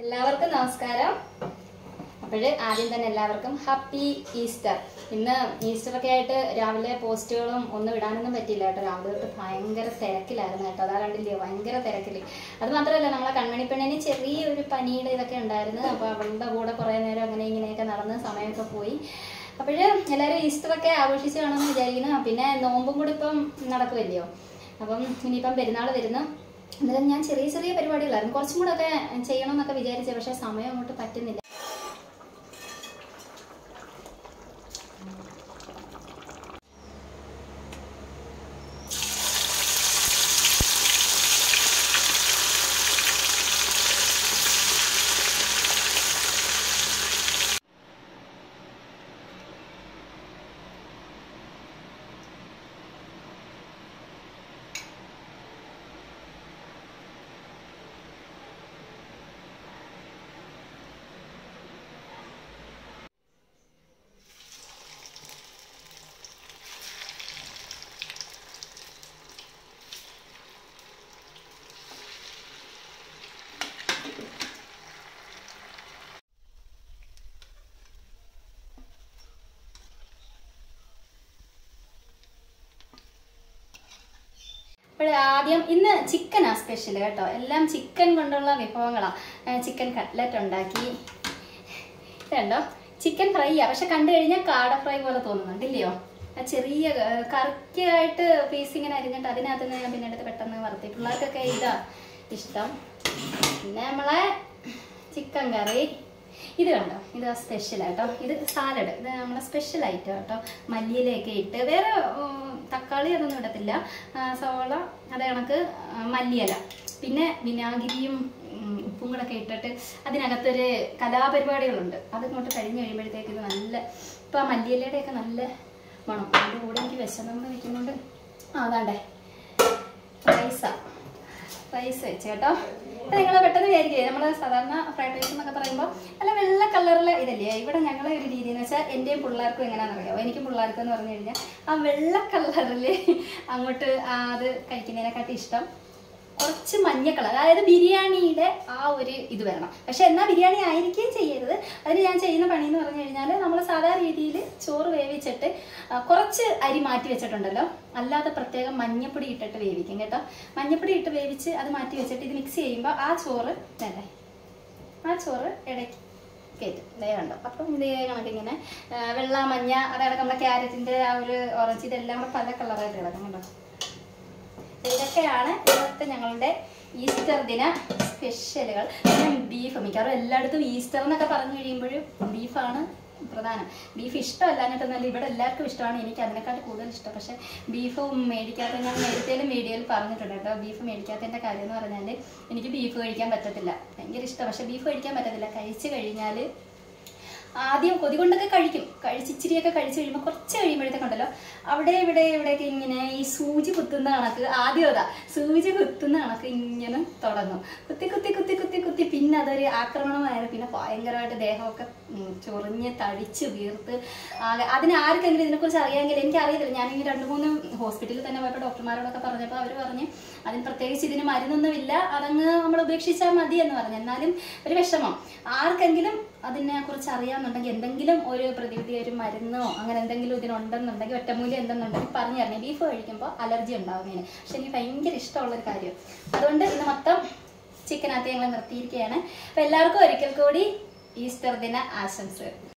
എല്ലാവർക്കും നമസ്കാരം. അപ്പോൾ ആദ്യം തന്നെ എല്ലാവർക്കും ഹാപ്പി ഈസ്റ്റർ. ഇന്ന് ഈസ്റ്ററൊക്കെ ആയിട്ട് രാവിലെ പോസ്റ്റുകളും ഒന്നും ഇടാനൊന്നും പറ്റിയില്ല കേട്ടോ. രാവിലെ തൊട്ട് ഭയങ്കര തിരക്കിലായിരുന്നു കേട്ടോ. അതാ കണ്ടില്ലേ, ഭയങ്കര തിരക്കിൽ. അത് മാത്രമല്ല, നമ്മളെ കൺമണി പെണ്ണിന് ചെറിയൊരു പനിയുടെ ഇതൊക്കെ ഉണ്ടായിരുന്നു. അപ്പോൾ അവളുടെ കൂടെ കുറേ നേരം അങ്ങനെ ഇങ്ങനെയൊക്കെ നടന്ന് സമയമൊക്കെ പോയി. അപ്പോൾ എല്ലാവരും ഈസ്റ്ററൊക്കെ ആഘോഷിച്ച് കാണുമെന്ന് വിചാരിക്കുന്നു. പിന്നെ നോമ്പും കൂടി ഇപ്പം നടക്കുമല്ലയോ. അപ്പം ഇനിയിപ്പം പെരുന്നാൾ വരുന്നു. എന്നാലും ഞാൻ ചെറിയ ചെറിയ പരിപാടികളായിരുന്നു, കുറച്ചും കൂടെ ഒക്കെ ചെയ്യണം എന്നൊക്കെ വിചാരിച്ചത്. പക്ഷേ സമയം അങ്ങോട്ട് പറ്റുന്നില്ല. ആദ്യം ഇന്ന് ചിക്കനാ സ്പെഷ്യൽ കേട്ടോ. എല്ലാം ചിക്കൻ കൊണ്ടുള്ള വിഭവങ്ങളാണ്. ചിക്കൻ കട്ട്ലറ്റ് ഉണ്ടാക്കി. ഇതുണ്ടോ, ചിക്കൻ ഫ്രൈയാ. പക്ഷെ കണ്ടു കഴിഞ്ഞാൽ കാട ഫ്രൈ പോലെ തോന്നുന്നുണ്ട് ഇല്ലയോ. ചെറിയ കറിക്കായിട്ട് പീസ് ഇങ്ങനെ അരിഞ്ഞിട്ട് അതിനകത്ത് നിന്ന് ഞാൻ പിന്നെ എടുത്ത് പെട്ടെന്ന് വറുത്തി. പിള്ളേർക്കൊക്കെ ഇതാ ഇഷ്ടം. പിന്നെ നമ്മളെ ചിക്കൻ കറി. ഇത് കണ്ടോ, ഇത് സ്പെഷ്യലാട്ടോ. ഇത് സാലഡ്, ഇത് നമ്മളെ സ്പെഷ്യൽ ഐറ്റം കേട്ടോ. മല്ലിയിലൊക്കെ ഇട്ട്, വേറെ തക്കാളി അതൊന്നും ഇടത്തില്ല. സവോള അതേ കണക്ക്, മല്ലിയില, പിന്നെ വിനാഗിരിയും ഉപ്പും കൂടെ ഒക്കെ ഇട്ടിട്ട് അതിനകത്തൊരു കലാപരിപാടികളുണ്ട്. അതിങ്ങോട്ട് കഴിഞ്ഞ് കഴിയുമ്പോഴത്തേക്ക് ഇത് നല്ല, ഇപ്പം ആ മല്ലിയിലയുടെയൊക്കെ നല്ല മണം. അതിൻ്റെ കൂടെ എനിക്ക് വിശന്ന് വയ്ക്കുന്നുണ്ട്. അതാണ്ടേ റൈസ് വെച്ച് കേട്ടോ. നിങ്ങൾ പെട്ടെന്ന് വിചാരിക്കുക, നമ്മൾ സാധാരണ ഫ്രൈഡ് റൈസ് എന്നൊക്കെ പറയുമ്പോൾ നല്ല വെള്ള കളറിൽ ഇതല്ലേ. ഇവിടെ ഞങ്ങളെ ഒരു രീതി എന്ന് വെച്ചാൽ എൻ്റെയും പിള്ളേർക്കും എങ്ങനെയാണെന്ന് അറിയാമോ. എനിക്കും പിള്ളേർക്കും എന്ന് പറഞ്ഞു കഴിഞ്ഞാൽ ആ വെള്ള കളറിൽ അങ്ങോട്ട് അത് കഴിക്കുന്നതിനെക്കാട്ടി ഇഷ്ടം കുറച്ച് മഞ്ഞ കളർ, അതായത് ബിരിയാണിയുടെ ആ ഒരു ഇത് വരണം. പക്ഷെ എന്നാൽ ബിരിയാണി ആയിരിക്കുകയും ചെയ്യരുത്. അതിന് ഞാൻ ചെയ്യുന്ന പണി എന്ന് പറഞ്ഞു കഴിഞ്ഞാൽ, നമ്മൾ സാധാരണ രീതിയിൽ ചോറ് വേവിച്ചിട്ട് കുറച്ച് അരി മാറ്റി വെച്ചിട്ടുണ്ടല്ലോ, അല്ലാതെ പ്രത്യേകം മഞ്ഞപ്പൊടി ഇട്ടിട്ട് വേവിക്കും കേട്ടോ. മഞ്ഞപ്പൊടി ഇട്ട് വേവിച്ച് അത് മാറ്റി വെച്ചിട്ട് ഇത് മിക്സ് ചെയ്യുമ്പോൾ ആ ചോറ് അല്ലേ, ആ ചോറ് ഇടയ്ക്ക് കയറ്റും. ഇതേ കണ്ടോ. അപ്പം ഇതേ കണക്കിങ്ങനെ വെള്ള മഞ്ഞ, അതായത് നമ്മുടെ ക്യാരറ്റിൻ്റെ ആ ഒരു ഓറഞ്ച്, ഇതെല്ലാം കൂടെ പല കളറായിട്ട് കിടക്കും കേട്ടോ. ഇതൊക്കെയാണ് ഇന്നത്തെ ഞങ്ങളുടെ ഈസ്റ്റർ ദിന സ്പെഷ്യലുകൾ. പിന്നെ ബീഫ്, മിക്കവാറും എല്ലായിടത്തും ഈസ്റ്റർ എന്നൊക്കെ പറഞ്ഞു കഴിയുമ്പോഴും ബീഫാണ് പ്രധാനം. ബീഫ് ഇഷ്ടമല്ലാഞ്ഞിട്ടൊന്നുമല്ല, ഇവിടെ എല്ലാവർക്കും ഇഷ്ടമാണ്. എനിക്ക് അതിനെക്കാട്ടി കൂടുതൽ ഇഷ്ടം. പക്ഷേ ബീഫ് മേടിക്കാത്ത, ഞാൻ നേരത്തേലും വീഡിയോയിൽ പറഞ്ഞിട്ടുണ്ട് കേട്ടോ. ബീഫ് മേടിക്കാത്തതിൻ്റെ കാര്യം എന്ന് പറഞ്ഞാൽ എനിക്ക് ബീഫ് കഴിക്കാൻ പറ്റത്തില്ല. ഭയങ്കര ഇഷ്ടം, പക്ഷേ ബീഫ് കഴിക്കാൻ പറ്റത്തില്ല. കഴിച്ച് കഴിഞ്ഞാൽ ആദ്യം കൊതി കൊണ്ടൊക്കെ കഴിക്കും. ഇച്ചിരിയൊക്കെ കഴിച്ച് കഴിയുമ്പോൾ കുറച്ച് കഴിയുമ്പോഴത്തേക്കുണ്ടല്ലോ അവിടെ ഇവിടെയൊക്കെ ഇങ്ങനെ ഈ സൂചി കുത്തുന്ന കണക്ക്, ആദ്യം അതാ സൂചി കുത്തുന്ന കണക്ക് ഇങ്ങനെ തുടങ്ങും. കുത്തി പിന്നെ അതൊരു ആക്രമണമായത്. പിന്നെ ഭയങ്കരമായിട്ട് ദേഹമൊക്കെ ചൊറിഞ്ഞ് തടിച്ച് വീർത്ത് ആകെ. അതിന് ആർക്കെങ്കിലും ഇതിനെക്കുറിച്ച് അറിയാമെങ്കിൽ, എനിക്കറിയത്തില്ല. ഞാൻ ഈ 2-3 ഹോസ്പിറ്റലിൽ തന്നെ പോയപ്പോൾ ഡോക്ടർമാരോടൊക്കെ പറഞ്ഞപ്പോൾ അവർ പറഞ്ഞ് അതിന് പ്രത്യേകിച്ച് ഇതിന് മരുന്നൊന്നുമില്ല, അതങ്ങ് നമ്മൾ ഉപേക്ഷിച്ചാൽ മതി എന്ന് പറഞ്ഞു. എന്നാലും ഒരു വിഷമം. ആർക്കെങ്കിലും അതിനെക്കുറിച്ച് അറിയാമെന്നുണ്ടെങ്കിൽ, എന്തെങ്കിലും ഒരു പ്രതിവിധി, ഒരു മരുന്നോ അങ്ങനെ എന്തെങ്കിലും ഇതിനുണ്ടെന്നുണ്ടെങ്കിൽ, ഒറ്റമൂല്യം എന്തെന്നുണ്ടെങ്കിൽ പറഞ്ഞു തരണേ. ബീഫ് കഴിക്കുമ്പോൾ അലർജി ഉണ്ടാകുന്നതിന്. പക്ഷെ എനിക്ക് ഭയങ്കര ഇഷ്ടമുള്ളൊരു കാര്യം. അതുകൊണ്ട് ഇന്ന് മൊത്തം ചിക്കനകത്ത് ഞങ്ങൾ നിർത്തിയിരിക്കുകയാണ്. അപ്പോൾ എല്ലാവർക്കും ഒരിക്കൽ കൂടി ഈസ്റ്റർ ദിന ആശംസകൾ.